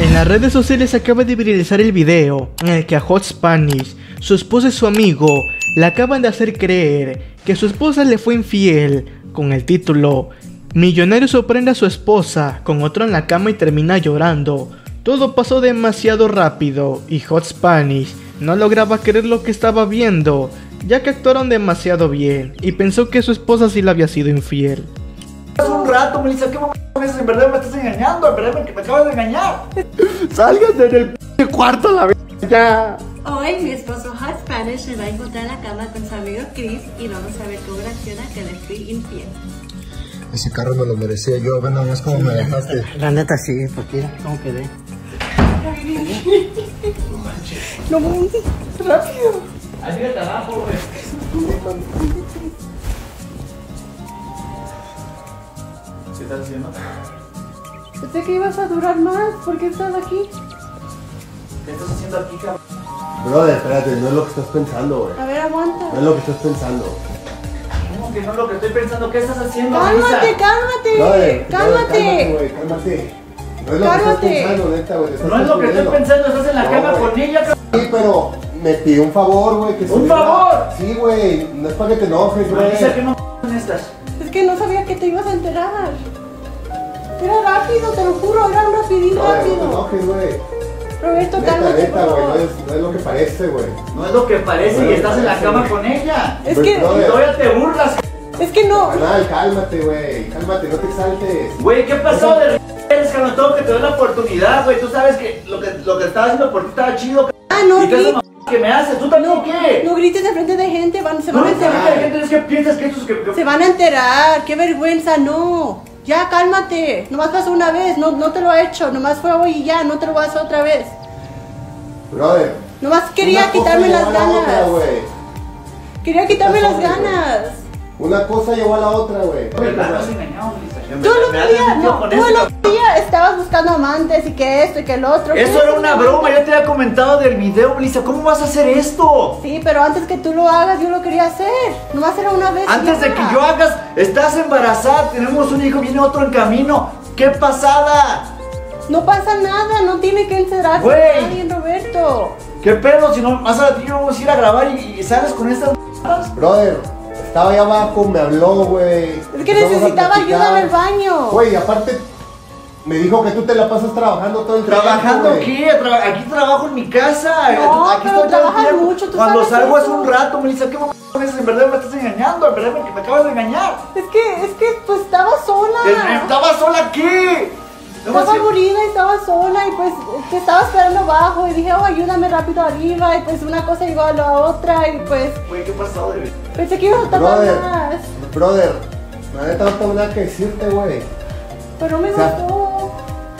En las redes sociales acaba de viralizar el video en el que a Hot Spanish, su esposa y su amigo le acaban de hacer creer que su esposa le fue infiel con el título "Millonario sorprende a su esposa con otro en la cama y termina llorando". Todo pasó demasiado rápido y Hot Spanish no lograba creer lo que estaba viendo, ya que actuaron demasiado bien y pensó que su esposa sí le había sido infiel. Hace un rato, Melissa, ¿qué mamá es? En verdad me estás engañando, en verdad me acabas de engañar. Sálganse del cuarto a la vez ya. Hoy mi esposo Hot Spanish se va a encontrar en la cama con su amigo Chris y vamos a ver cómo reacciona que le fui infiel. Ese carro me lo merecía yo, ven nomás cómo me dejaste. La neta sí, porque mira cómo quedé. No manches, rápido. Ayúdate abajo, güey. ¿Qué estás haciendo? Pensé que ibas a durar más. ¿Por qué estás aquí? ¿Qué estás haciendo aquí, cabrón? Brother, espérate, no es lo que estás pensando, güey. A ver, aguanta. No es lo que estás pensando. ¿Cómo que no es lo que estoy pensando? ¿Qué estás haciendo, Cálmate, Melissa? cálmate. Brother, Cálmate. güey, cálmate. No es lo que estás pensando, neta, güey. No es lo que estoy pensando, estás en la cama con ella, cabrón. Sí, pero me pidió un favor, güey. Que ¿Un favor? Sí, güey, no es para que te enojes, güey. Melissa, ¿qué no son estas? Es que no sabía que te ibas a enterar. Era rápido, te lo juro, era un rapidín No te rápido. enojes, güey. Roberto, Neta, cálmate, neta, por güey, favor. no es lo que parece, güey. No es lo que parece y estás en la cama con ella. Es Pues, que, brother. Y todavía te burlas, es que no. Canal, cálmate, güey. Cálmate, no te exaltes. güey. ¿Qué pasó de eres, cabrón? Tengo que te doy la oportunidad, güey. Tú sabes que lo que estaba haciendo por ti estaba chido, cabrón. Ah, no, ¿Y qué es grites. que me haces? ¿Tú también No, qué? no grites de frente de gente, se van a No, enterar. gente, es que piensas que esto es que... Se van a enterar, qué vergüenza, no. Ya, cálmate. Nomás pasó una vez, no te lo ha hecho. Nomás fue hoy y ya, no te lo voy a hacer otra vez. Brother. Nomás quería una cosa quitarme llevó las a la otra, ganas. güey. Quería quitarme Estás las hombre, ganas. Una cosa llevó a la otra, güey. ¿Verdad? No has engañado, Melissa. Tú el otro día, no, tú el otro día estabas buscando amantes y que esto y que el otro. Eso era una broma, ya te había comentado del video, Melissa. ¿Cómo vas a hacer esto? Sí, pero antes que tú lo hagas, yo lo quería hacer. Nomás era una vez. y Antes ya. de que yo hagas, estás embarazada, tenemos un hijo, viene otro en camino. ¡Qué pasada! No pasa nada, no tiene que encerrarse Güey. nadie, Roberto. ¿Qué pedo? Si no, más a ti vamos a ir a grabar y sales con estas m***as. Brother, estaba ahí abajo, me habló, güey. Es que necesitaba ayuda en el baño. Güey, aparte, me dijo que tú te la pasas trabajando todo el tiempo. ¿Trabajando güey. qué? Aquí trabajo en mi casa. No, Aquí pero estoy todo el trabajas tiempo. mucho, tú Cuando sabes salgo es eso. un rato, Melissa. ¿Qué mamá es? En verdad me estás engañando. En verdad me acabas de engañar. Es que pues estaba sola. ¿Estaba sola aquí? Estaba aburrida y estaba sola y pues te estaba esperando abajo y dije, oh, ayúdame rápido arriba y pues una cosa llegó a la otra y pues Güey, ¿qué pasó de pensé que ibas a tardar Brother, más. brother, la neta no tengo nada que decirte, güey. Pero me O sea, gustó.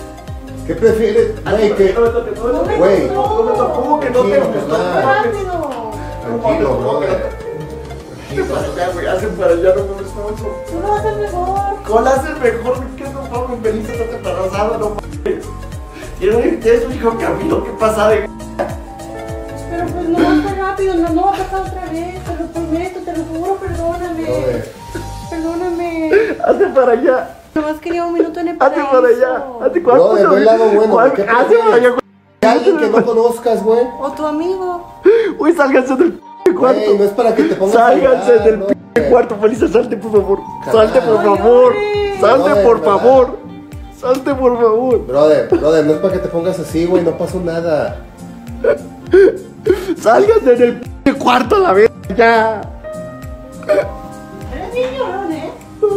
¿Qué prefieres, güey? Que... No me Güey. gustó. ¿Cómo que no te Tranquilo, gustó? carnal. Rápido. Tranquilo, brother. ¿Qué pasó acá, güey? Hacen para allá, no me gustó eso. Tú lo vas a hacer mejor. ¿Cuál haces mejor? ¿Qué no mames? Melissa está embarazada, no mames. Tienes un hijo camino, ¿qué pasa de Pero pues no va a ser rápido, no va a pasar otra vez. Te lo prometo, te lo juro, perdóname. Brother. Perdóname. Hazte para allá. Nomás quería un minuto en el Hazte paraíso. para allá. Hazte cuál. Brother, ve el lado bueno, güey. ¿Qué Hazte para allá, güey. Alguien que no conozcas, güey. O tu amigo. Uy, sálganse del cuarto. Güey, no es para que te pongas Sálganse a llorar, del ¿no? cuarto, Melissa, salte por favor. Carnal. Salte por No favor. llores. Salte Brother, por ¿verdad? favor. Salte por favor. Brother, no es para que te pongas así, güey. No pasó nada. Sálganse del cuarto a la vez. Ya. Eres bien llorón, ¿eh?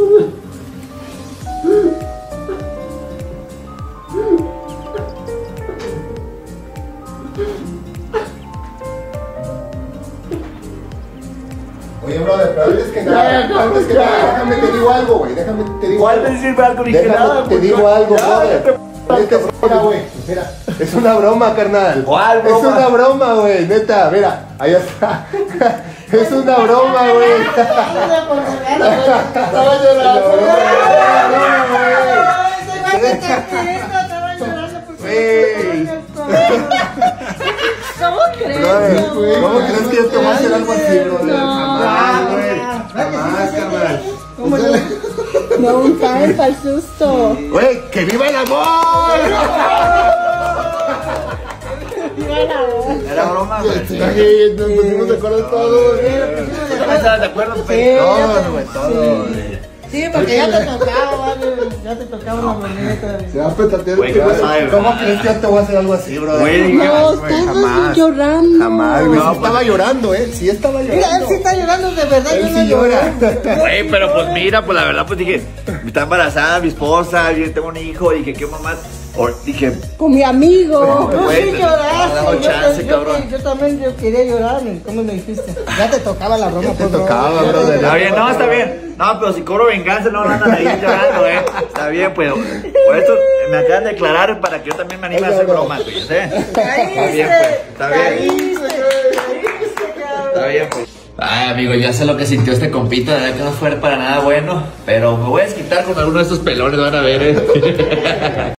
Oye, brother, pero antes que nada, déjame te digo algo, güey. Déjame te digo ¿Cuál algo. me sirve algo ni que Déjame nada? te güey? digo algo, Ya, brother. ya Neta, mira, güey. Mira, es una broma, carnal. ¿Cuál Es broma? una broma, güey. Neta, mira. Ahí está. Es una broma, güey. Estaba llorando. Güey. ¿Cómo crees? Brother, ¿cómo crees que yo te voy a hacer algo así, brother? No. Jamás, güey. Jamás, carnal. No, un time para el susto. Güey, ¡que viva el amor! Nos pusimos de acuerdo todos. ¿No estabas de acuerdo? No, güey, todo. Sí, porque ya te tocaba, vale. Ya te tocaba una moneda. Se va a petatear. Güey, ¿qué pasa, ¿Cómo crees que yo te voy a hacer algo así, bro? Güey, No, estabas llorando. Jamás, güey. No, Sí estaba llorando, sí estaba Mira, él llorando. sí está llorando de verdad. Él Yo sí no lloro. llora. Güey, pero pues mira, pues la verdad, pues dije, está embarazada mi esposa, yo tengo un hijo, dije, ¿qué mamá? Dije, Con mi amigo. No, Tú güey, sí te- lloraste. no, chance, cabrón. Yo también yo quería llorar. ¿Cómo me dijiste? Ya te tocaba la broma. Te pues, tocaba, bro. brother. está bien, no, está bien. No, pero si cobro venganza, no andan ahí llorando, Está bien, pues. Por esto me acaban de declarar para que yo también me anime a hacer bromas, güey, Está bien, pues. Está bien. Está bien, pues. Ay, amigo, ya sé lo que sintió este compito, de verdad que no fue para nada bueno. Pero me voy a desquitar con alguno de estos pelones, van a ver,